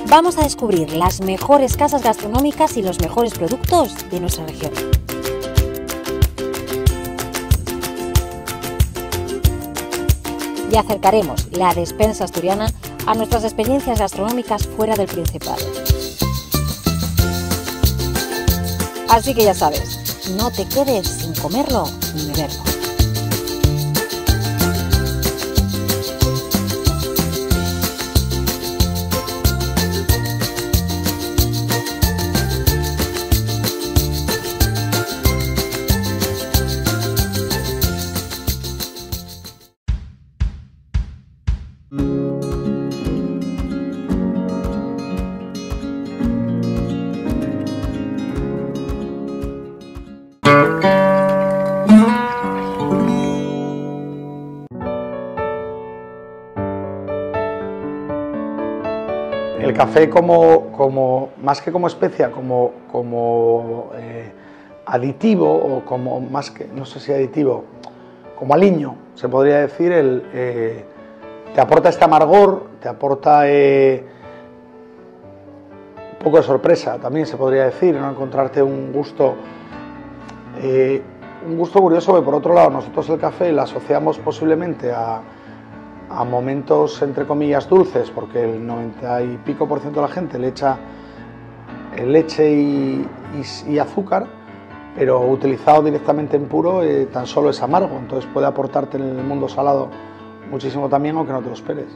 Vamos a descubrir las mejores casas gastronómicas y los mejores productos de nuestra región. Y acercaremos la despensa asturiana a nuestras experiencias gastronómicas fuera del Principado. Así que ya sabes, no te quedes sin comerlo ni beberlo. El café más que como especia, como aditivo, o como más que, no sé si aditivo, como aliño, se podría decir, te aporta este amargor, te aporta un poco de sorpresa, también se podría decir, ¿no? Encontrarte un gusto curioso, que por otro lado nosotros el café lo asociamos posiblemente a momentos entre comillas dulces, porque el 90 y pico % de la gente le echa leche y azúcar, pero utilizado directamente en puro tan solo es amargo, entonces puede aportarte en el mundo salado muchísimo también, aunque no te lo esperes.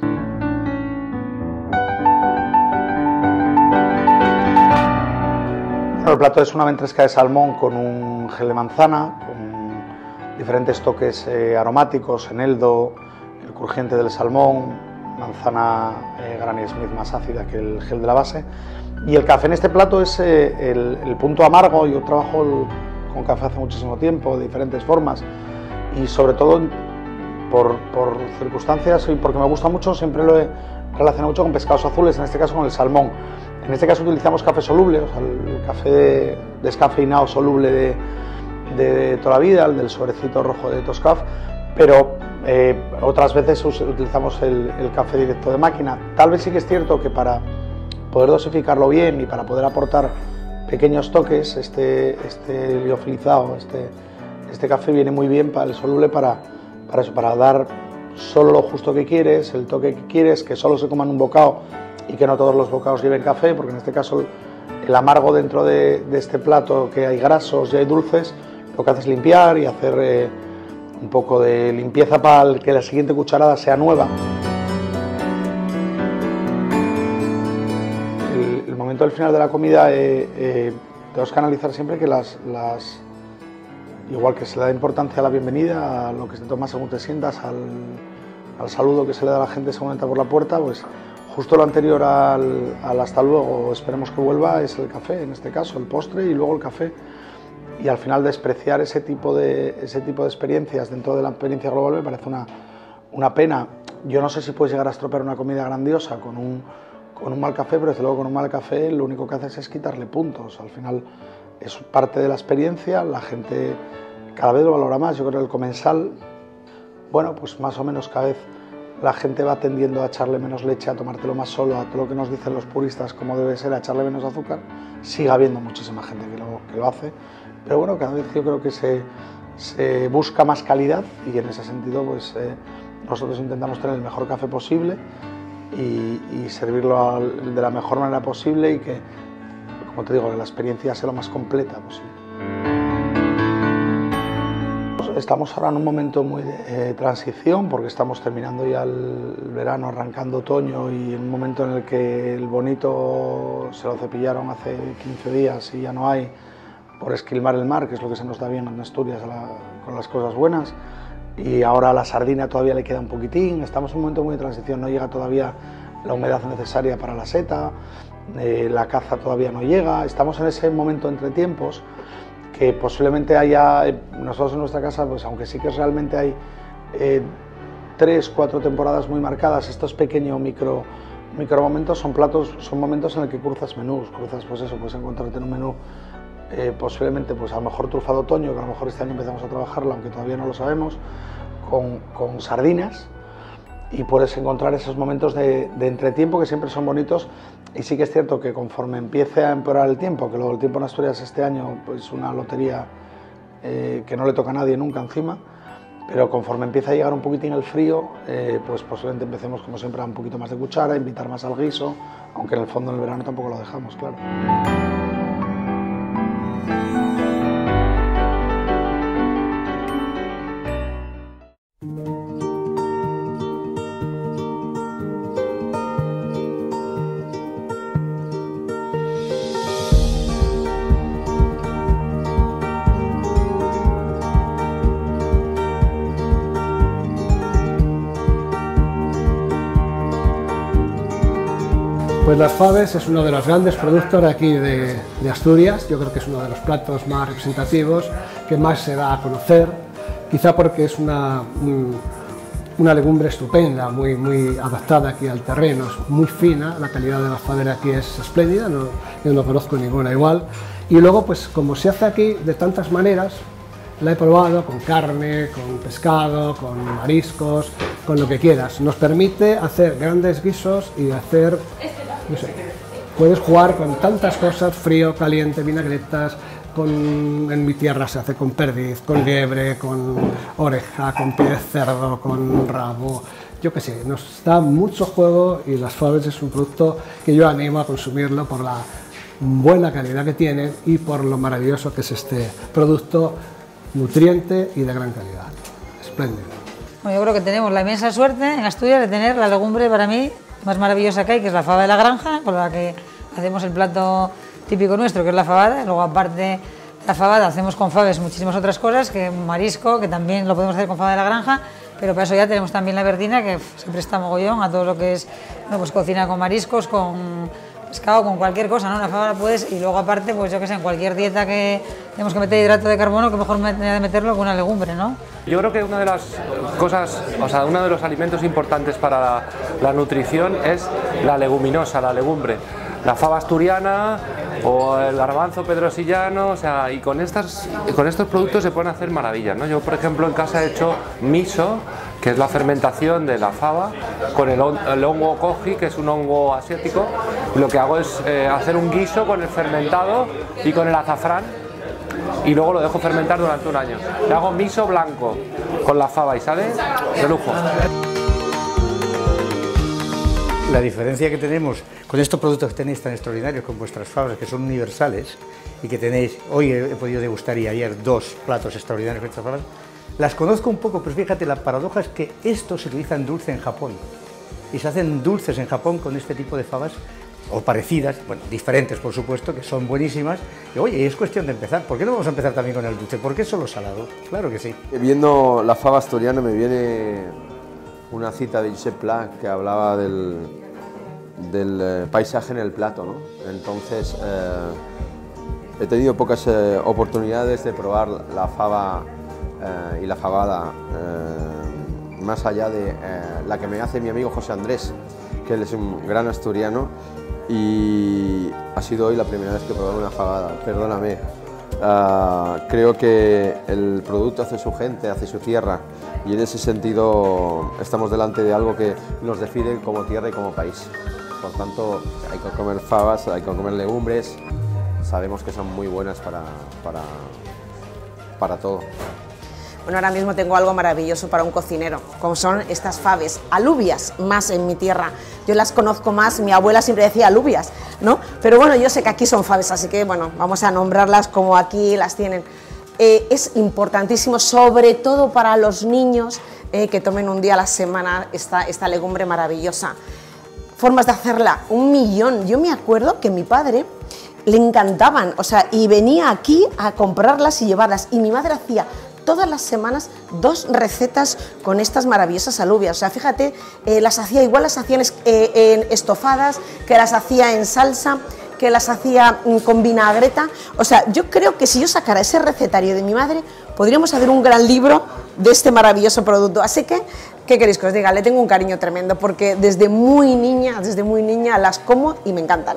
Bueno, el plato es una ventresca de salmón con un gel de manzana, con diferentes toques aromáticos, eneldo, el crujiente del salmón, manzana Granny Smith más ácida que el gel de la base, y el café en este plato es el punto amargo. Yo trabajo con café hace muchísimo tiempo, de diferentes formas, y sobre todo por circunstancias y porque me gusta mucho, siempre lo he relacionado mucho con pescados azules, en este caso con el salmón. En este caso utilizamos café soluble, o sea, el café descafeinado soluble de toda la vida, el del sobrecito rojo de Toscaf, pero otras veces utilizamos el café directo de máquina. Tal vez sí que es cierto que para poder dosificarlo bien y para poder aportar pequeños toques, este liofilizado, este café viene muy bien para el soluble, para eso, para dar solo lo justo que quieres, el toque que quieres, que solo se coman un bocado y que no todos los bocados lleven café, porque en este caso el amargo dentro de este plato, que hay grasos y hay dulces, lo que hace es limpiar y hacer un poco de limpieza para que la siguiente cucharada sea nueva. El momento del final de la comida tenemos que analizar siempre que igual que se le da importancia a la bienvenida, a lo que se toma según te sientas, al saludo que se le da a la gente según entra por la puerta, pues justo lo anterior al hasta luego, esperemos que vuelva, es el café, en este caso el postre y luego el café. Y al final despreciar ese tipo de experiencias dentro de la experiencia global me parece una pena. Yo no sé si puedes llegar a estropear una comida grandiosa con un mal café, pero desde luego con un mal café lo único que haces es quitarle puntos. Al final es parte de la experiencia, la gente cada vez lo valora más. Yo creo que el comensal, bueno, pues más o menos cada vez la gente va tendiendo a echarle menos leche, a tomártelo más solo, a todo lo que nos dicen los puristas como debe ser, a echarle menos azúcar. Sigue habiendo muchísima gente que lo hace, pero bueno, cada vez yo creo que se busca más calidad, y en ese sentido pues nosotros intentamos tener el mejor café posible y servirlo de la mejor manera posible, y que, como te digo, que la experiencia sea lo más completa posible. Estamos ahora en un momento muy de transición, porque estamos terminando ya el verano, arrancando otoño, y en un momento en el que el bonito se lo cepillaron hace 15 días y ya no hay, por esquilmar el mar, que es lo que se nos da bien en Asturias con las cosas buenas, y ahora a la sardina todavía le queda un poquitín. Estamos en un momento muy de transición, no llega todavía la humedad necesaria para la seta, la caza todavía no llega, estamos en ese momento entre tiempos que posiblemente haya, nosotros en nuestra casa, pues aunque sí que realmente hay 3-4 temporadas muy marcadas, estos pequeños micro momentos son momentos en el que cruzas menús, pues eso, puedes encontrarte en un menú posiblemente, pues a lo mejor trufado otoño, que a lo mejor este año empezamos a trabajarlo, aunque todavía no lo sabemos, con sardinas, y puedes encontrar esos momentos de entretiempo que siempre son bonitos. Y sí que es cierto que conforme empiece a empeorar el tiempo, que luego el tiempo en Asturias este año pues una lotería que no le toca a nadie nunca encima, pero conforme empieza a llegar un poquitín el frío, pues posiblemente empecemos como siempre a un poquito más de cuchara, a invitar más al guiso, aunque en el fondo en el verano tampoco lo dejamos, claro. Pues las faves es uno de los grandes productos de aquí de Asturias. Yo creo que es uno de los platos más representativos, que más se da a conocer, quizá porque es una legumbre estupenda, muy adaptada aquí al terreno, es muy fina, la calidad de la fave de aquí es espléndida, yo no conozco ninguna igual. Y luego, pues como se hace aquí de tantas maneras, la he probado con carne, con pescado, con mariscos, con lo que quieras. Nos permite hacer grandes guisos y hacer, no sé, puedes jugar con tantas cosas, frío, caliente, vinagretas, en mi tierra se hace con perdiz, con liebre, con oreja, con pie de cerdo, con rabo, yo qué sé, nos da mucho juego y las faves es un producto que yo animo a consumirlo por la buena calidad que tienen y por lo maravilloso que es este producto nutriente y de gran calidad. Espléndido. Bueno, yo creo que tenemos la inmensa suerte en Asturias de tener la legumbre para mí más maravillosa que hay, que es la fava de la granja, con la que hacemos el plato típico nuestro, que es la fabada. Luego, aparte de la fabada, hacemos con faves muchísimas otras cosas, que marisco, que también lo podemos hacer con fava de la granja, pero para eso ya tenemos también la verdina, que se presta mogollón a todo lo que es, bueno, pues cocina con mariscos, con pescado, con cualquier cosa, ¿no? La fava puedes, y luego aparte, pues yo que sé, en cualquier dieta que tenemos que meter hidrato de carbono, que mejor manera de meterlo que una legumbre, ¿no? Yo creo que una de las cosas, o sea, uno de los alimentos importantes para la nutrición es la leguminosa, la legumbre. La fava asturiana o el garbanzo pedrosillano, o sea, y con estos productos se pueden hacer maravillas, ¿no? Yo, por ejemplo, en casa he hecho miso, que es la fermentación de la fava, con el hongo koji, que es un hongo asiático. Lo que hago es hacer un guiso con el fermentado y con el azafrán, y luego lo dejo fermentar durante un año. Le hago miso blanco con la fava y sale de lujo. La diferencia que tenemos con estos productos que tenéis tan extraordinarios, con vuestras fabas, que son universales, y que tenéis, hoy he podido degustar y ayer 2 platos extraordinarios con estas fabas, las conozco un poco, pero fíjate, la paradoja es que esto se utiliza en dulce en Japón, y se hacen dulces en Japón con este tipo de fabas, o parecidas, bueno, diferentes por supuesto, que son buenísimas, y oye, es cuestión de empezar. ¿Por qué no vamos a empezar también con el dulce? ¿Por qué solo salado? Claro que sí. Viendo la fava asturiana me viene una cita de Josep Pla que hablaba del paisaje en el plato, ¿no? Entonces he tenido pocas oportunidades de probar la fava y la fabada más allá de la que me hace mi amigo José Andrés, que él es un gran asturiano, y ha sido hoy la primera vez que he probado una fabada, perdóname. Creo que el producto hace su gente, hace su tierra, y en ese sentido estamos delante de algo que nos define como tierra y como país. Por tanto, hay que comer fabas, hay que comer legumbres, sabemos que son muy buenas para todo. Bueno, ahora mismo tengo algo maravilloso para un cocinero, como son estas faves, alubias, más en mi tierra. Yo las conozco más, mi abuela siempre decía alubias, ¿no? Pero bueno, yo sé que aquí son faves, así que bueno, vamos a nombrarlas como aquí las tienen. Es importantísimo, sobre todo para los niños, que tomen un día a la semana esta legumbre maravillosa. Formas de hacerla, 1.000.000. Yo me acuerdo que mi padre le encantaban, o sea, y venía aquí a comprarlas y llevarlas, y mi madre hacía todas las semanas 2 recetas con estas maravillosas alubias. O sea, fíjate, las hacía igual, las hacían en estofadas, que las hacía en salsa, que las hacía con vinagreta. O sea, yo creo que si yo sacara ese recetario de mi madre, podríamos hacer un gran libro de este maravilloso producto. Así que, ¿qué queréis que os diga? Le tengo un cariño tremendo, porque desde muy niña las como y me encantan.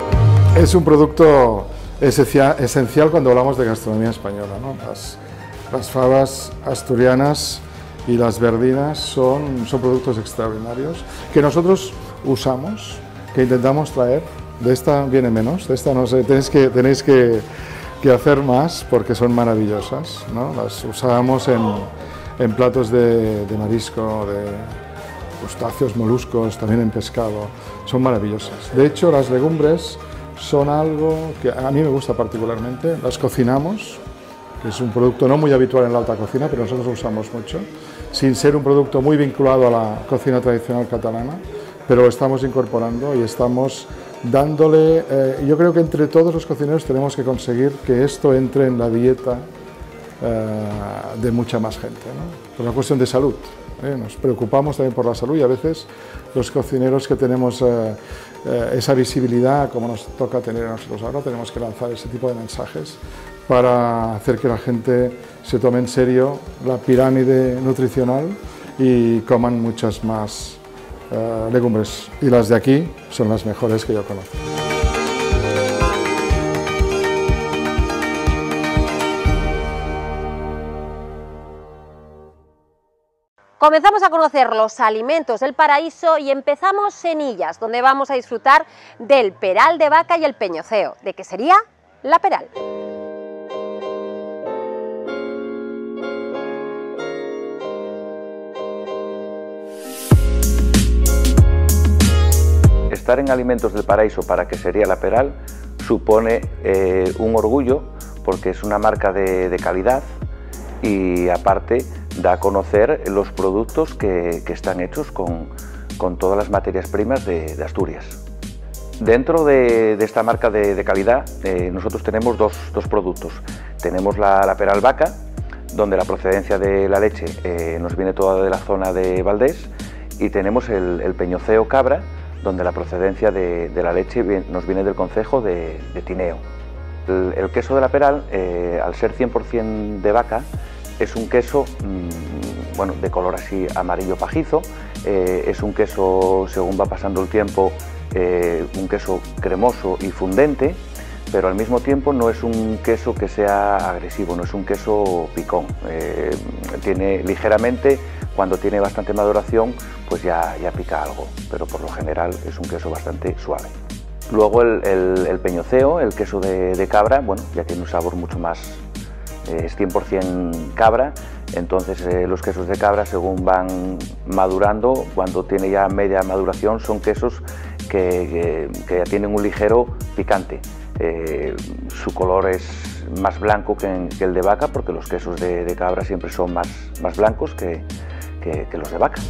Es un producto esencial cuando hablamos de gastronomía española, ¿no? Las fabas asturianas y las verdinas son productos extraordinarios que nosotros usamos, que intentamos traer. De esta viene menos, de esta no sé, tenéis que hacer más porque son maravillosas, ¿no? Las usábamos en platos de marisco, de crustáceos, moluscos, también en pescado, son maravillosas. De hecho, las legumbres son algo que a mí me gusta particularmente, las cocinamos, que es un producto no muy habitual en la alta cocina, pero nosotros lo usamos mucho, sin ser un producto muy vinculado a la cocina tradicional catalana, pero lo estamos incorporando y estamos dándole, yo creo que entre todos los cocineros tenemos que conseguir que esto entre en la dieta de mucha más gente, ¿no? Por una cuestión de salud, nos preocupamos también por la salud y a veces los cocineros que tenemos esa visibilidad como nos toca tener a nosotros ahora, tenemos que lanzar ese tipo de mensajes para hacer que la gente se tome en serio la pirámide nutricional y coman muchas más legumbres, y las de aquí son las mejores que yo conozco. Comenzamos a conocer los alimentos del paraíso y empezamos en Illas, donde vamos a disfrutar del peral de vaca y el peñoceo. ¿De qué sería? La peral. Estar en Alimentos del Paraíso, para que sería la peral, supone un orgullo porque es una marca de calidad y aparte da a conocer los productos que están hechos con todas las materias primas de Asturias. Dentro de esta marca de calidad nosotros tenemos dos productos. Tenemos la peral vaca, donde la procedencia de la leche nos viene toda de la zona de Valdés, y tenemos el peñoceo cabra, donde la procedencia de la leche nos viene del concejo de Tineo. El queso de la peral, al ser 100% de vaca, es un queso bueno, de color así amarillo pajizo, es un queso, según va pasando el tiempo, un queso cremoso y fundente, pero al mismo tiempo no es un queso que sea agresivo, no es un queso picón. Tiene ligeramente, cuando tiene bastante maduración, pues ya pica algo, pero por lo general es un queso bastante suave. Luego el peñoceo, el queso de cabra, bueno, ya tiene un sabor mucho más, es 100% cabra, entonces los quesos de cabra, según van madurando, cuando tiene ya media maduración, son quesos que ya tienen un ligero picante. Su color es más blanco que el de vaca, porque los quesos de cabra siempre son más blancos que los de vaca.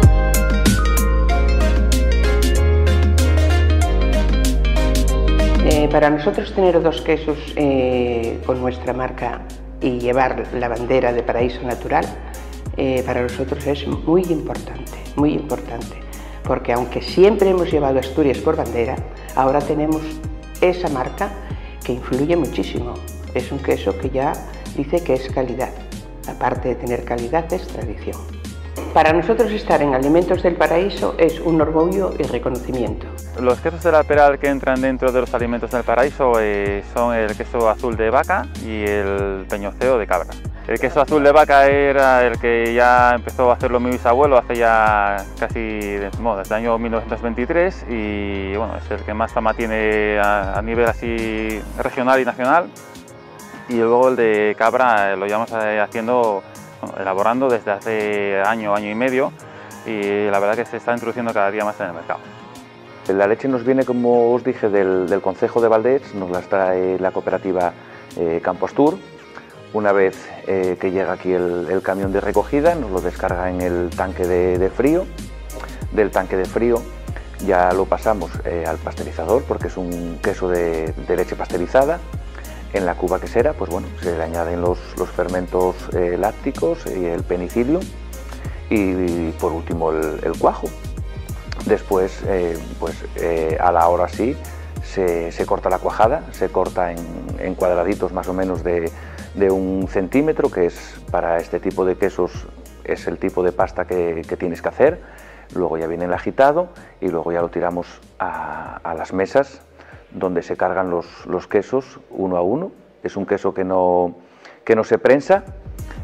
Para nosotros tener dos quesos con nuestra marca y llevar la bandera de Paraíso Natural, para nosotros es muy importante, porque aunque siempre hemos llevado Asturias por bandera, ahora tenemos esa marca que influye muchísimo. Es un queso que ya dice que es calidad, aparte de tener calidad es tradición. Para nosotros estar en Alimentos del Paraíso es un orgullo y reconocimiento. Los quesos de la peral que entran dentro de los Alimentos del Paraíso son el queso azul de vaca y el peñoceo de cabra. El queso azul de vaca era el que ya empezó a hacerlo mi bisabuelo hace ya casi desde el año 1923 y bueno, es el que más fama tiene a nivel así regional y nacional. Y luego el de cabra lo llevamos haciendo, elaborando desde hace año y medio, y la verdad que se está introduciendo cada día más en el mercado. La leche nos viene, como os dije, del concejo de Valdés, nos las trae la cooperativa Campo Astur. Una vez que llega aquí el camión de recogida, nos lo descarga en el tanque de frío. Del tanque de frío ya lo pasamos al pasteurizador, porque es un queso de leche pasteurizada. En la cuba quesera, pues bueno, se le añaden los fermentos lácticos y el penicilio y por último el cuajo. Después, a la hora sí, se corta la cuajada, se corta en cuadraditos más o menos de 1 centímetro, que es para este tipo de quesos es el tipo de pasta que tienes que hacer. Luego ya viene el agitado y luego ya lo tiramos a las mesas, donde se cargan los quesos uno a uno. Es un queso que no se prensa,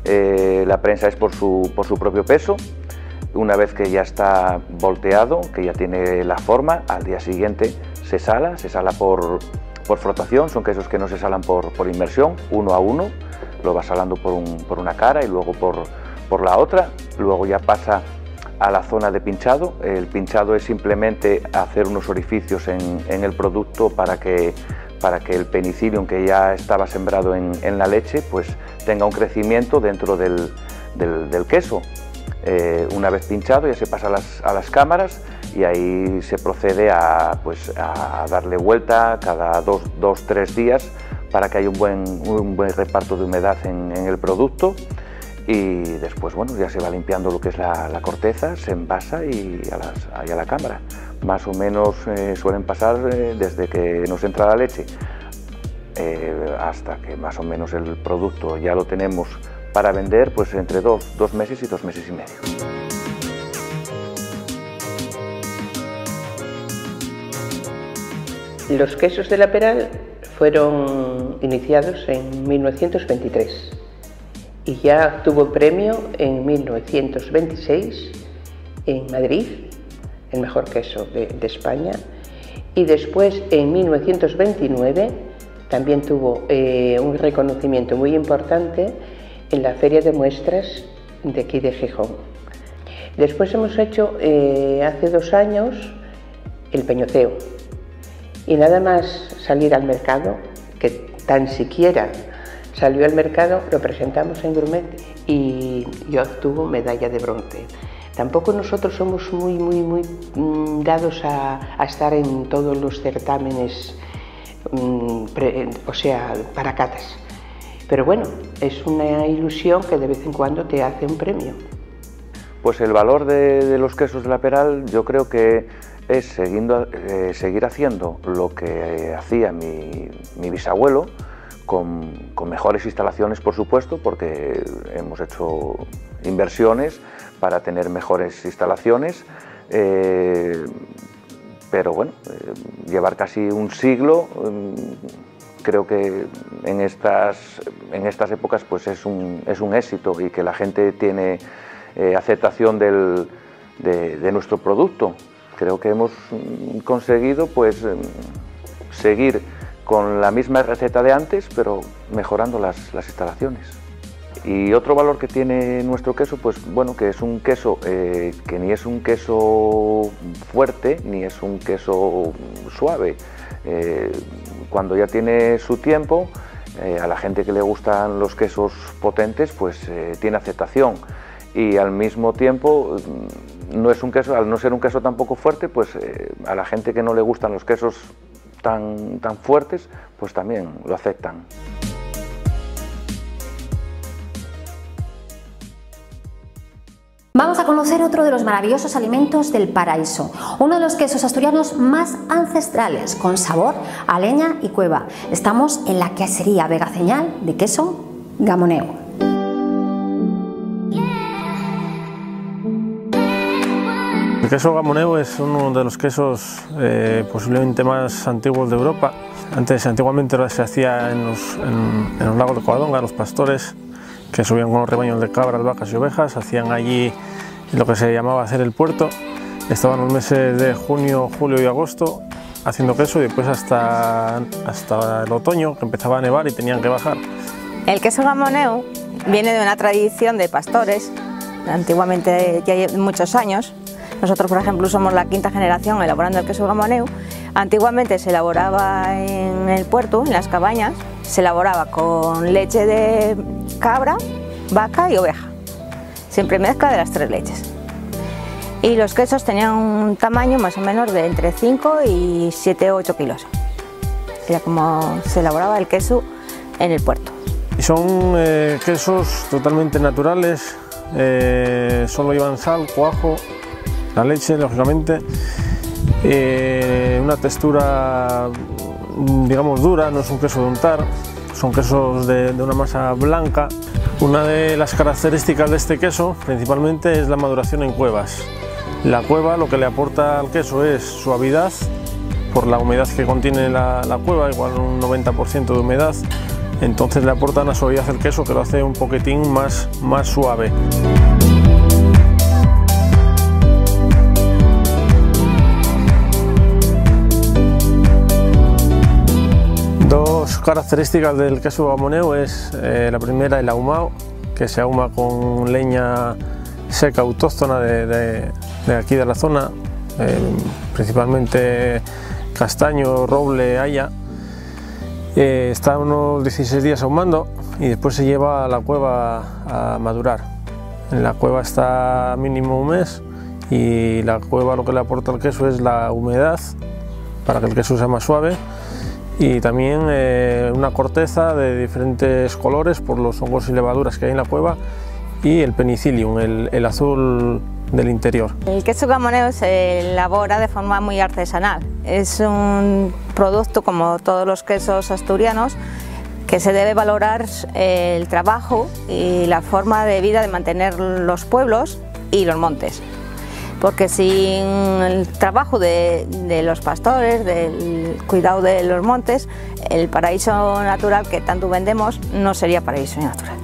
La prensa es por su propio peso. Una vez que ya está volteado, que ya tiene la forma, al día siguiente se sala por frotación. Son quesos que no se salan por inmersión, uno a uno, lo va salando por una cara y luego por la otra. Luego ya pasa a la zona de pinchado. El pinchado es simplemente hacer unos orificios en el producto para que el penicillium que ya estaba sembrado en la leche pues tenga un crecimiento dentro del queso. Una vez pinchado ya se pasa a las cámaras y ahí se procede a darle vuelta cada 2-3 días para que haya un buen reparto de humedad en el producto, y después bueno, ya se va limpiando lo que es la corteza, se envasa y a la cámara. Más o menos suelen pasar desde que nos entra la leche hasta que más o menos el producto ya lo tenemos para vender, pues entre 2 meses y 2 meses y medio. Los quesos de La Peral fueron iniciados en 1923 y ya obtuvo premio en 1926 en Madrid, el mejor queso de España, y después en 1929 también tuvo un reconocimiento muy importante en la Feria de Muestras de aquí de Gijón. Después hemos hecho hace 2 años el peñoceo, y nada más salir al mercado, que tan siquiera salió al mercado, lo presentamos en Gourmet y yo obtuvo medalla de bronce. Tampoco nosotros somos muy dados a estar en todos los certámenes, o sea, para catas. Pero bueno, es una ilusión que de vez en cuando te hace un premio. Pues el valor de los quesos de La Peral, yo creo que es seguir haciendo lo que hacía mi bisabuelo, con mejores instalaciones, por supuesto, porque hemos hecho inversiones para tener mejores instalaciones, pero bueno, llevar casi un siglo, creo que en estas épocas pues es un éxito, y que la gente tiene aceptación de nuestro producto. Creo que hemos conseguido pues seguir con la misma receta de antes, pero mejorando las instalaciones. Y otro valor que tiene nuestro queso, pues bueno, que es un queso que ni es un queso fuerte ni es un queso suave. Cuando ya tiene su tiempo, a la gente que le gustan los quesos potentes, pues tiene aceptación, y al mismo tiempo no es un queso, al no ser un queso tampoco fuerte, pues a la gente que no le gustan los quesos tan fuertes, pues también lo aceptan. Vamos a conocer otro de los maravillosos alimentos del paraíso, uno de los quesos asturianos más ancestrales, con sabor a leña y cueva. Estamos en la quesería Vegaseñal de queso Gamoneu. El queso Gamoneu es uno de los quesos posiblemente más antiguos de Europa. Antiguamente se hacía en los lagos de Covadonga. Los pastores que subían con los rebaños de cabras, vacas y ovejas hacían allí lo que se llamaba hacer el puerto. Estaban los meses de junio, julio y agosto haciendo queso, y después hasta el otoño, que empezaba a nevar y tenían que bajar. El queso Gamoneu viene de una tradición de pastores, antiguamente, ya hay muchos años. Nosotros, por ejemplo, somos la 5ª generación elaborando el queso Gamoneu. Antiguamente se elaboraba en el puerto, en las cabañas, se elaboraba con leche de cabra, vaca y oveja, siempre mezcla de las 3 leches. Y los quesos tenían un tamaño más o menos de entre 5 y 7 o 8 kilos. Era como se elaboraba el queso en el puerto. Y son quesos totalmente naturales, solo llevan sal, cuajo, la leche, lógicamente, una textura, digamos, dura, no es un queso de untar, son quesos de una masa blanca. Una de las características de este queso, principalmente, es la maduración en cuevas. La cueva lo que le aporta al queso es suavidad, por la humedad que contiene la cueva, igual un 90% de humedad, entonces le aporta una suavidad al queso que lo hace un poquitín más suave. Dos características del queso Gamoneu es la primera, el ahumado, que se ahuma con leña seca autóctona de aquí de la zona, principalmente castaño, roble, haya. Está unos 16 días ahumando y después se lleva a la cueva a madurar. En la cueva está mínimo un mes y la cueva lo que le aporta al queso es la humedad para que el queso sea más suave, y también una corteza de diferentes colores por los hongos y levaduras que hay en la cueva, y el penicillium, el azul del interior. El queso Gamoneu se elabora de forma muy artesanal. Es un producto, como todos los quesos asturianos, que se debe valorar el trabajo y la forma de vida de mantener los pueblos y los montes. Porque sin el trabajo de los pastores, del cuidado de los montes, el paraíso natural que tanto vendemos no sería paraíso natural.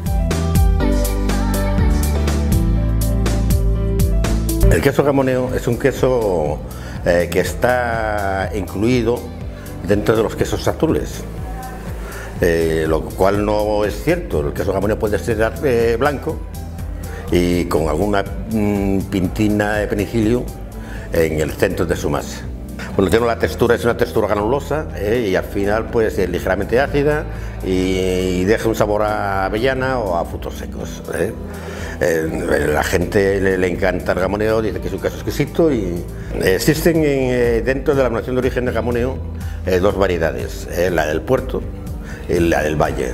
El queso Gamoneu es un queso que está incluido dentro de los quesos azules, lo cual no es cierto. El queso Gamoneu puede ser blanco y con alguna pintina de penicillium en el centro de su masa. Por lo tanto, la textura es una textura granulosa y al final pues es ligeramente ácida y deja un sabor a avellana o a frutos secos. La gente le encanta el Gamoneu, dice que es un queso exquisito, y existen dentro de la denominación de origen de Gamoneu dos variedades, la del puerto y la del valle.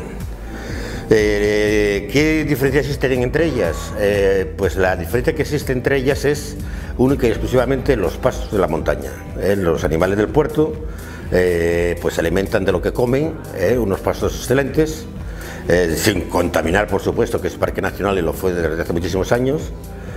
¿Qué diferencias existen entre ellas? Pues la diferencia que existe entre ellas es única y exclusivamente los pastos de la montaña. Los animales del puerto pues se alimentan de lo que comen, unos pastos excelentes, sin contaminar, por supuesto, que es parque nacional y lo fue desde hace muchísimos años,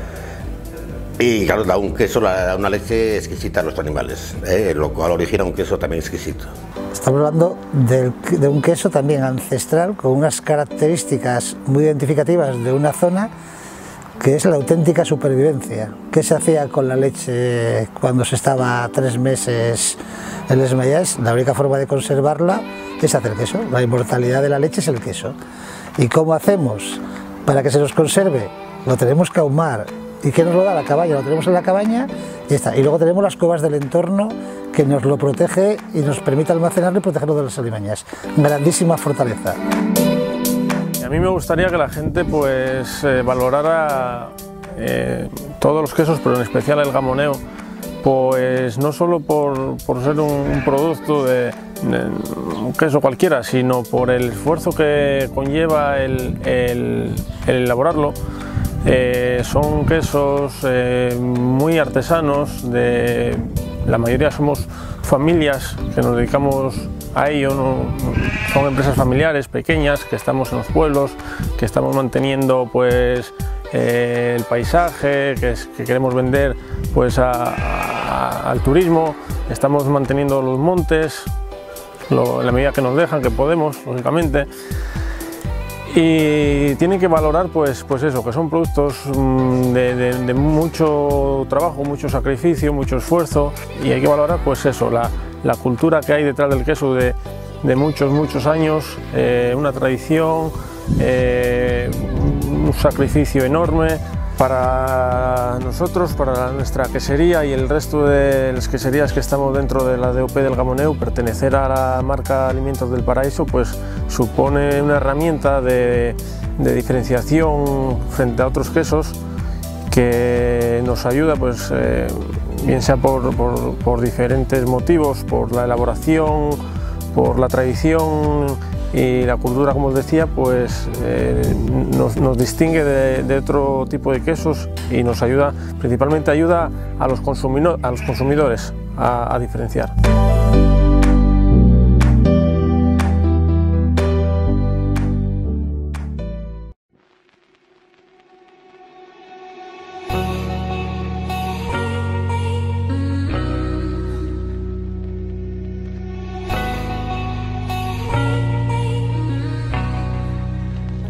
y claro, da un queso, da una leche exquisita a los animales, lo cual origina un queso también exquisito. Estamos hablando de un queso también ancestral, con unas características muy identificativas de una zona, que es la auténtica supervivencia. ¿Qué se hacía con la leche cuando se estaba 3 meses en les Mayas? La única forma de conservarla es hacer queso. La inmortalidad de la leche es el queso. ¿Y cómo hacemos para que se nos conserve? Lo tenemos que ahumar. ¿Y qué nos lo da la cabaña? Lo tenemos en la cabaña y está. Y luego tenemos las cuevas del entorno, que nos lo protege y nos permite almacenarlo y protegerlo de las alimañas. Grandísima fortaleza. A mí me gustaría que la gente pues valorara todos los quesos, pero en especial el Gamoneu, pues no solo por ser un producto de un queso cualquiera, sino por el esfuerzo que conlleva el elaborarlo. Son quesos muy artesanos, la mayoría somos familias que nos dedicamos a ello, son empresas familiares pequeñas que estamos en los pueblos, que estamos manteniendo pues el paisaje, que queremos vender pues al turismo, estamos manteniendo los montes en la medida que nos dejan, que podemos, lógicamente. Y tienen que valorar pues eso, que son productos de mucho trabajo, mucho sacrificio, mucho esfuerzo, y hay que valorar pues eso, la cultura que hay detrás del queso de muchos años, una tradición, un sacrificio enorme. Para nosotros, para nuestra quesería y el resto de las queserías que estamos dentro de la DOP del Gamoneu, pertenecer a la marca Alimentos del Paraíso pues supone una herramienta de diferenciación frente a otros quesos que nos ayuda, pues, bien sea por diferentes motivos, por la elaboración, por la tradición y la cultura, como os decía, pues nos distingue de otro tipo de quesos y nos ayuda, principalmente ayuda a los consumidores a diferenciar.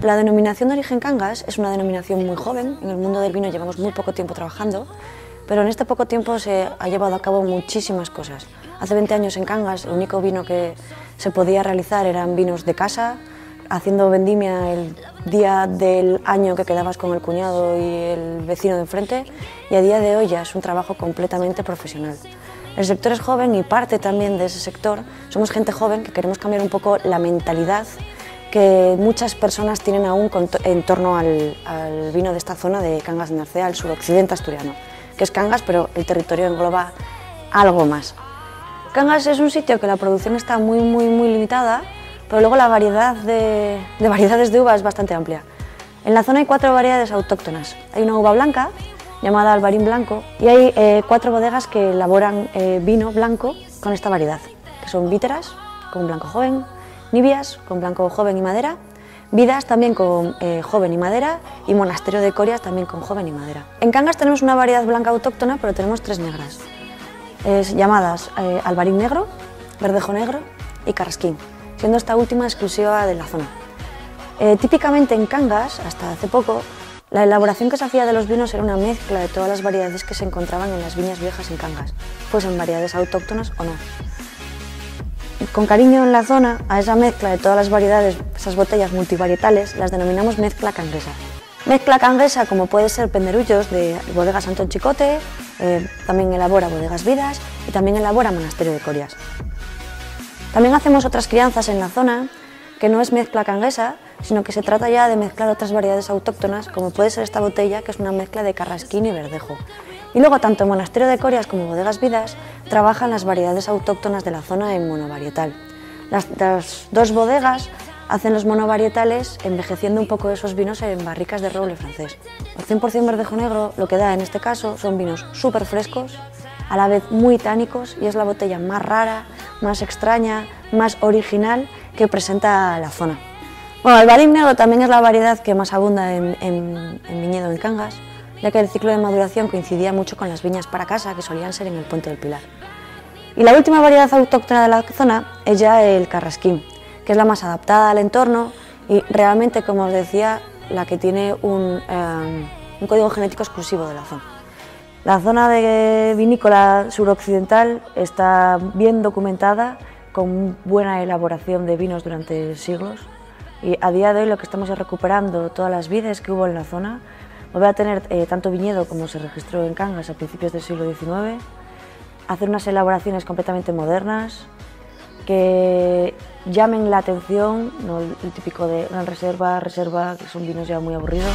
La denominación de origen Cangas es una denominación muy joven. En el mundo del vino llevamos muy poco tiempo trabajando, pero en este poco tiempo se ha llevado a cabo muchísimas cosas. Hace 20 años en Cangas el único vino que se podía realizar eran vinos de casa, haciendo vendimia el día del año que quedabas con el cuñado y el vecino de enfrente, y a día de hoy ya es un trabajo completamente profesional. El sector es joven y parte también de ese sector somos gente joven que queremos cambiar un poco la mentalidad que muchas personas tienen aún en torno al vino de esta zona de Cangas de Narcea, el suroccidente asturiano, que es Cangas, pero el territorio engloba algo más. Cangas es un sitio que la producción está muy limitada, pero luego la variedad de variedades de uva es bastante amplia. En la zona hay 4 variedades autóctonas. Hay una uva blanca, llamada Albarín Blanco, y hay 4 bodegas que elaboran vino blanco con esta variedad, que son Víteras, con blanco joven, Nibias, con blanco joven y madera, Vidas, también con joven y madera, y Monasterio de Corias, también con joven y madera. En Cangas tenemos una variedad blanca autóctona, pero tenemos 3 negras, llamadas Albarín Negro, Verdejo Negro y Carrasquín, siendo esta última exclusiva de la zona. Típicamente en Cangas, hasta hace poco, la elaboración que se hacía de los vinos era una mezcla de todas las variedades que se encontraban en las viñas viejas en Cangas, fuesen variedades autóctonas o no. Con cariño en la zona, a esa mezcla de todas las variedades, esas botellas multivarietales, las denominamos mezcla canguesa. Mezcla canguesa, como puede ser Penderullos de Bodegas Antón Chicote, también elabora Bodegas Vidas y también elabora Monasterio de Corias. También hacemos otras crianzas en la zona, que no es mezcla canguesa, sino que se trata ya de mezclar otras variedades autóctonas, como puede ser esta botella, que es una mezcla de Carrasquín y Verdejo. Y luego, tanto Monasterio de Corias como Bodegas Vidas trabajan las variedades autóctonas de la zona en monovarietal. Las 2 bodegas hacen los monovarietales envejeciendo un poco esos vinos en barricas de roble francés. El 100% Verdejo Negro lo que da en este caso son vinos súper frescos, a la vez muy tánicos, y es la botella más rara, más extraña, más original que presenta la zona. Bueno, el Albarín Negro también es la variedad que más abunda en viñedo en Cangas, ya que el ciclo de maduración coincidía mucho con las viñas para casa, que solían ser en el Puente del Pilar. Y la última variedad autóctona de la zona es ya el Carrasquín, que es la más adaptada al entorno y realmente, como os decía, la que tiene un código genético exclusivo de la zona. La zona de vinícola suroccidental está bien documentada, con buena elaboración de vinos durante siglos, y a día de hoy lo que estamos es recuperando todas las vides que hubo en la zona, volver a tener tanto viñedo como se registró en Cangas a principios del siglo XIX, hacer unas elaboraciones completamente modernas que llamen la atención, no el típico de gran reserva, que son vinos ya muy aburridos.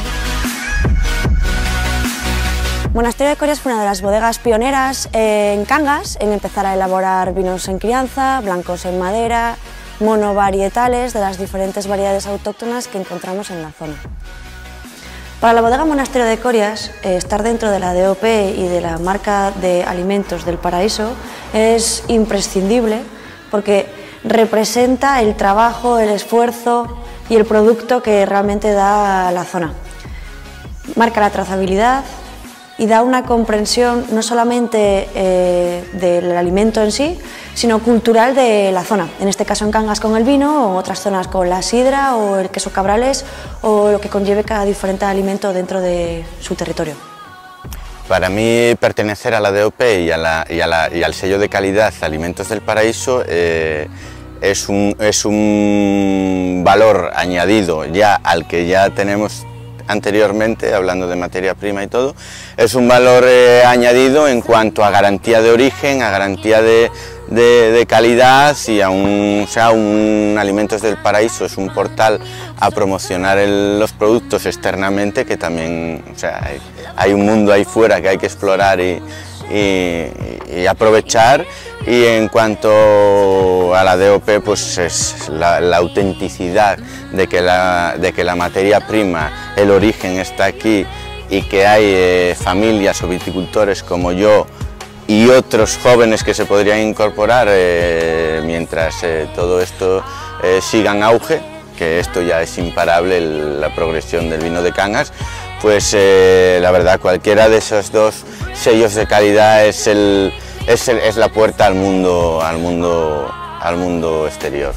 Monasterio de Corias fue una de las bodegas pioneras en Cangas en empezar a elaborar vinos en crianza, blancos en madera, monovarietales de las diferentes variedades autóctonas que encontramos en la zona. Para la bodega Monasterio de Corias, estar dentro de la DOP y de la marca de alimentos del Paraíso es imprescindible porque representa el trabajo, el esfuerzo y el producto que realmente da la zona. Marca la trazabilidad y da una comprensión no solamente del alimento en sí, sino cultural de la zona, en este caso en Cangas con el vino, o otras zonas con la sidra o el queso cabrales, o lo que conlleve cada diferente alimento dentro de su territorio. Para mí, pertenecer a la DOP y al sello de calidad Alimentos del Paraíso es un valor añadido ya al que ya tenemos anteriormente, hablando de materia prima y todo. Es un valor añadido en cuanto a garantía de origen, a garantía de calidad, y un Alimentos del Paraíso es un portal a promocionar los productos externamente, que también hay un mundo ahí fuera que hay que explorar y aprovechar. Y en cuanto a la DOP, pues es la autenticidad de que la materia prima, el origen está aquí, y que hay familias o viticultores como yo y otros jóvenes que se podrían incorporar mientras todo esto siga en auge, que esto ya es imparable, la progresión del vino de Cangas. Pues la verdad, cualquiera de esos 2 sellos de calidad es la puerta al mundo exterior.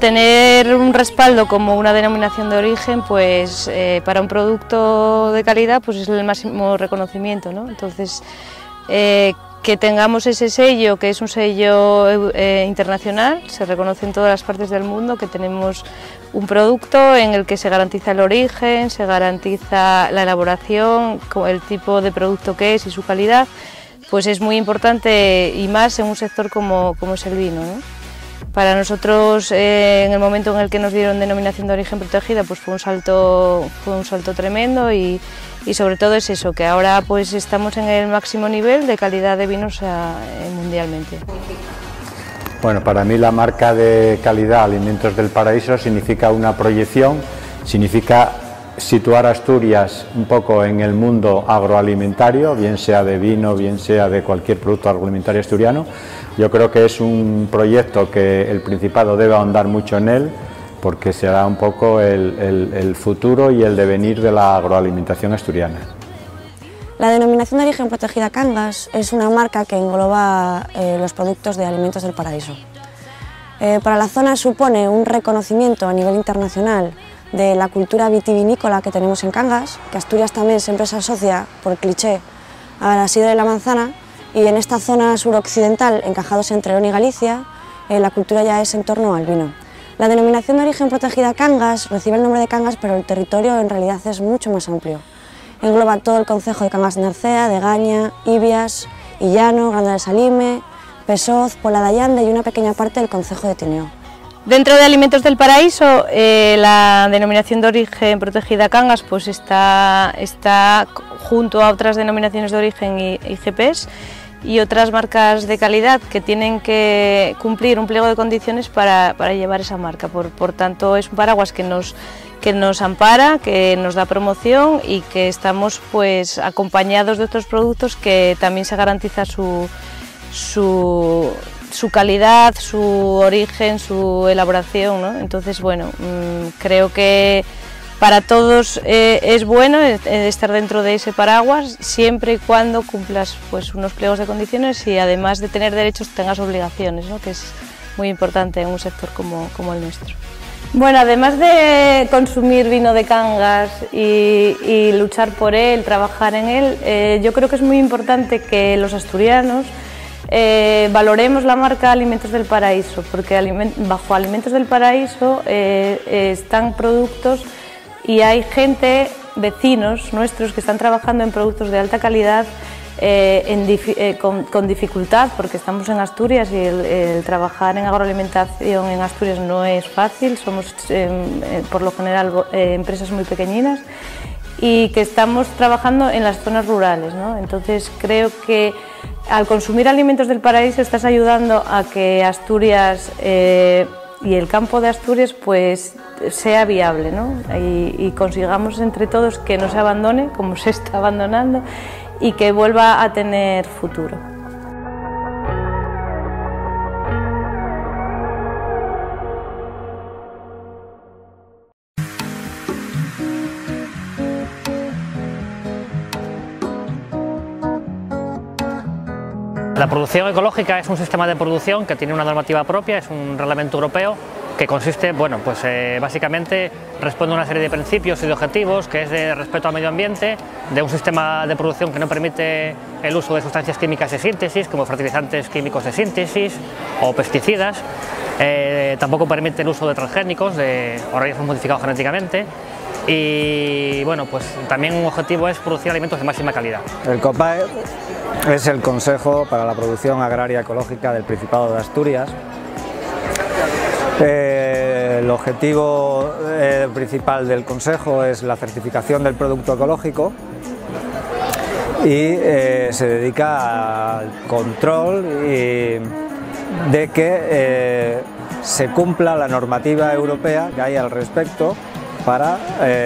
tener un respaldo como una denominación de origen, pues para un producto de calidad pues es el máximo reconocimiento, ¿no? Entonces, que tengamos ese sello, que es un sello internacional, se reconoce en todas las partes del mundo, que tenemos un producto en el que se garantiza el origen, se garantiza la elaboración, el tipo de producto que es y su calidad, pues es muy importante, y más en un sector como es el vino, ¿no? Para nosotros, en el momento en el que nos dieron denominación de origen protegida, pues fue un salto tremendo, y sobre todo es eso, que ahora pues estamos en el máximo nivel de calidad de vinos mundialmente. Bueno, para mí la marca de calidad Alimentos del Paraíso significa una proyección, significa situar Asturias un poco en el mundo agroalimentario, bien sea de vino, bien sea de cualquier producto agroalimentario asturiano. Yo creo que es un proyecto que el Principado debe ahondar mucho en él, porque será un poco el futuro y el devenir de la agroalimentación asturiana. La denominación de origen protegida Cangas es una marca que engloba los productos de Alimentos del Paraíso. Para la zona supone un reconocimiento a nivel internacional de la cultura vitivinícola que tenemos en Cangas, que Asturias también siempre se asocia, por cliché, a la sidra y la manzana, y en esta zona suroccidental, encajados entre León y Galicia, la cultura ya es en torno al vino. La denominación de origen protegida Cangas recibe el nombre de Cangas, pero el territorio en realidad es mucho más amplio. Engloba todo el concejo de Cangas de Narcea, de Gaña, Ibias, Illano, Granda del Salime, Pesoz, Pola de Allande y una pequeña parte del concejo de Tineo. Dentro de Alimentos del Paraíso, la denominación de origen protegida Cangas pues está junto a otras denominaciones de origen y IGPs y otras marcas de calidad que tienen que cumplir un pliego de condiciones para llevar esa marca. Por tanto, es un paraguas que nos ampara, que nos da promoción y que estamos pues acompañados de otros productos que también se garantiza su calidad, su origen, su elaboración, ¿no? Entonces, bueno, creo que para todos es bueno estar dentro de ese paraguas, siempre y cuando cumplas pues unos pliegos de condiciones y además de tener derechos tengas obligaciones, ¿no? Que es muy importante en un sector como el nuestro. Bueno, además de consumir vino de Cangas y luchar por él, trabajar en él, yo creo que es muy importante que los asturianos valoremos la marca Alimentos del Paraíso, porque bajo Alimentos del Paraíso están productos y hay gente, vecinos nuestros, que están trabajando en productos de alta calidad con dificultad, porque estamos en Asturias y el trabajar en agroalimentación en Asturias no es fácil, somos por lo general empresas muy pequeñinas y que estamos trabajando en las zonas rurales, ¿no? Entonces creo que al consumir Alimentos del Paraíso estás ayudando a que Asturias y el campo de Asturias pues sea viable, ¿no? Y consigamos entre todos que no se abandone como se está abandonando y que vuelva a tener futuro. La producción ecológica es un sistema de producción que tiene una normativa propia, es un reglamento europeo que consiste, bueno, pues básicamente responde a una serie de principios y de objetivos, que es de respeto al medio ambiente, de un sistema de producción que no permite el uso de sustancias químicas de síntesis, como fertilizantes químicos de síntesis o pesticidas, tampoco permite el uso de transgénicos, de organismos modificados genéticamente, y bueno, pues también un objetivo es producir alimentos de máxima calidad. El COPAE es el Consejo para la Producción Agraria Ecológica del Principado de Asturias. El objetivo principal del Consejo es la certificación del producto ecológico y se dedica al control de que se cumpla la normativa europea que hay al respecto para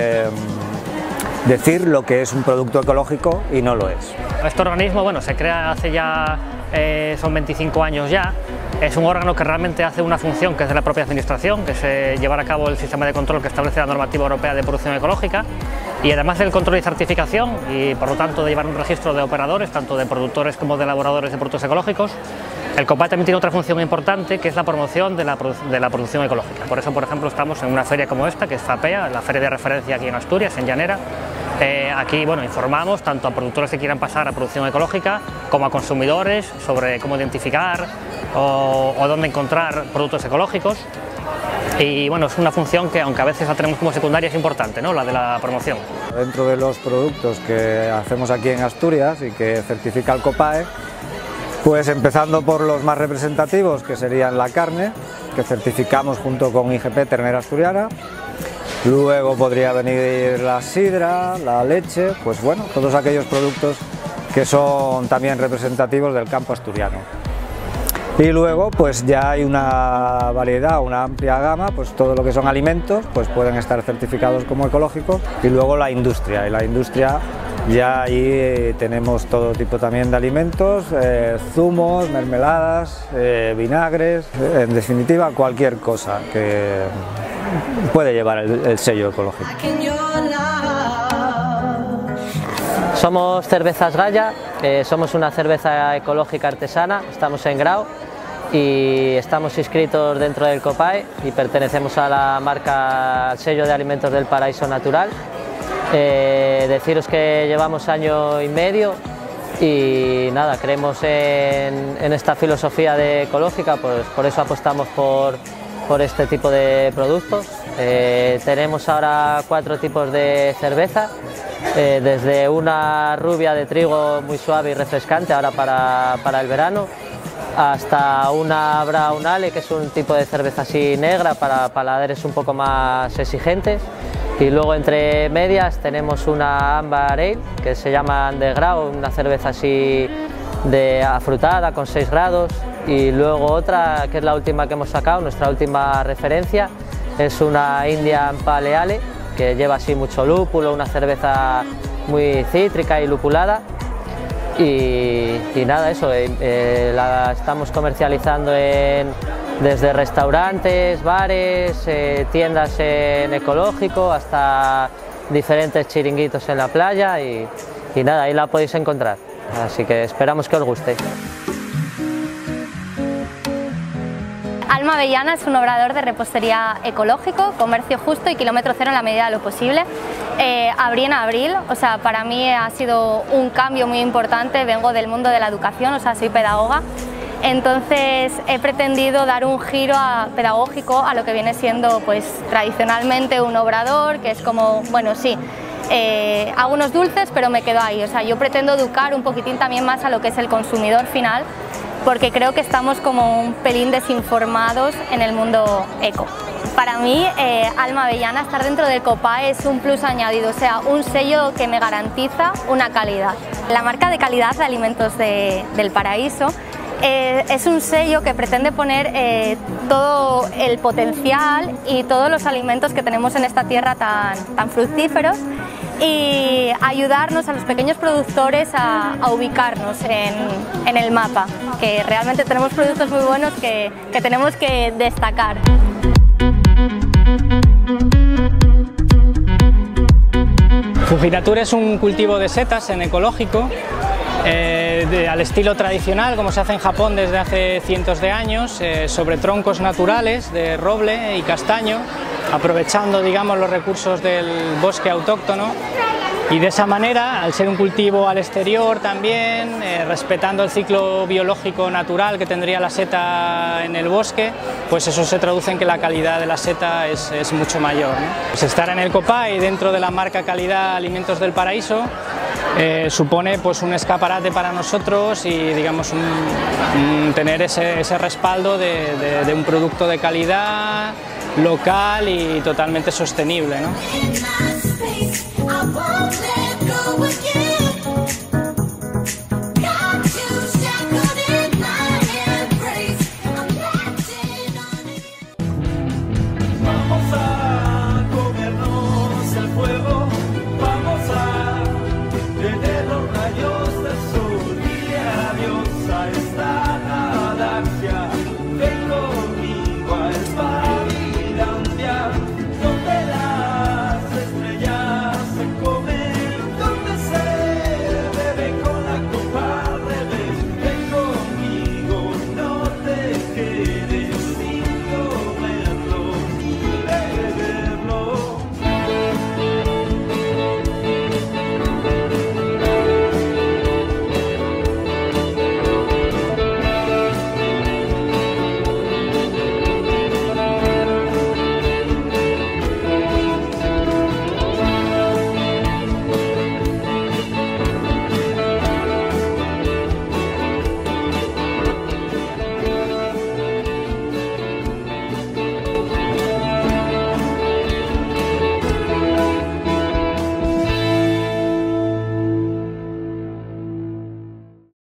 decir lo que es un producto ecológico y no lo es. Este organismo, bueno, se crea hace ya, son 25 años ya. Es un órgano que realmente hace una función que es de la propia administración, que es llevar a cabo el sistema de control que establece la normativa europea de producción ecológica, y además del control y certificación, y por lo tanto de llevar un registro de operadores, tanto de productores como de elaboradores de productos ecológicos, El COPAE también tiene otra función importante, que es la promoción de la producción ecológica. Por eso, por ejemplo, estamos en una feria como esta, que es FAPEA, la feria de referencia aquí en Asturias, en Llanera. Aquí informamos tanto a productores que quieran pasar a producción ecológica como a consumidores sobre cómo identificar o dónde encontrar productos ecológicos. Y es una función que, aunque a veces la tenemos como secundaria, es importante, ¿no? La de la promoción. Dentro de los productos que hacemos aquí en Asturias y que certifica el COPAE, pues empezando por los más representativos, que serían la carne, que certificamos junto con IGP Ternera Asturiana. Luego podría venir la sidra, la leche, pues bueno, todos aquellos productos que son también representativos del campo asturiano. Y luego pues ya hay una variedad, una amplia gama, pues todo lo que son alimentos pues pueden estar certificados como ecológicos, y luego la industria, ya ahí tenemos todo tipo también de alimentos, zumos, mermeladas, vinagres, en definitiva cualquier cosa que puede llevar el sello ecológico. Somos Cervezas Gaya, somos una cerveza ecológica artesana, estamos en Grau y estamos inscritos dentro del COPAE y pertenecemos a la marca, al sello de alimentos del paraíso natural. Deciros que llevamos año y medio y nada, creemos en esta filosofía de ecológica, pues por eso apostamos por este tipo de productos. Tenemos ahora 4 tipos de cerveza, desde una rubia de trigo muy suave y refrescante ahora para el verano, hasta una brown ale, que es un tipo de cerveza así negra para paladares un poco más exigentes, y luego entre medias tenemos una amber ale que se llama Underground, una cerveza así de afrutada con 6 grados, y luego otra que es la última que hemos sacado, nuestra última referencia, es una Indian Pale Ale que lleva así mucho lúpulo, una cerveza muy cítrica y lupulada. Y nada, eso, la estamos comercializando desde restaurantes, bares, tiendas en ecológico, hasta diferentes chiringuitos en la playa y nada, ahí la podéis encontrar. Así que esperamos que os guste. Alma Avellana es un obrador de repostería ecológico, comercio justo y kilómetro cero en la medida de lo posible. Abrí en abril, o sea, para mí ha sido un cambio muy importante, vengo del mundo de la educación, o sea, soy pedagoga, entonces he pretendido dar un giro pedagógico a lo que viene siendo pues tradicionalmente un obrador, que es como, bueno, sí, hago unos dulces pero me quedo ahí, o sea, yo pretendo educar un poquitín también más a lo que es el consumidor final, porque creo que estamos como un pelín desinformados en el mundo eco. Para mí, Alma Avellana, estar dentro del COPAE es un plus añadido, o sea, un sello que me garantiza una calidad. La marca de calidad de alimentos del paraíso es un sello que pretende poner todo el potencial y todos los alimentos que tenemos en esta tierra tan fructíferos, y ayudarnos a los pequeños productores a ubicarnos en el mapa, que realmente tenemos productos muy buenos que tenemos que destacar. Fujinature es un cultivo de setas en ecológico, al estilo tradicional, como se hace en Japón desde hace cientos de años, sobre troncos naturales de roble y castaño, aprovechando, digamos, los recursos del bosque autóctono, y de esa manera, al ser un cultivo al exterior también, respetando el ciclo biológico natural que tendría la seta en el bosque, pues eso se traduce en que la calidad de la seta es mucho mayor, ¿no? Pues estar en el COPAE dentro de la marca Calidad Alimentos del Paraíso supone pues un escaparate para nosotros y, digamos, tener ese respaldo de un producto de calidad local y totalmente sostenible, ¿no?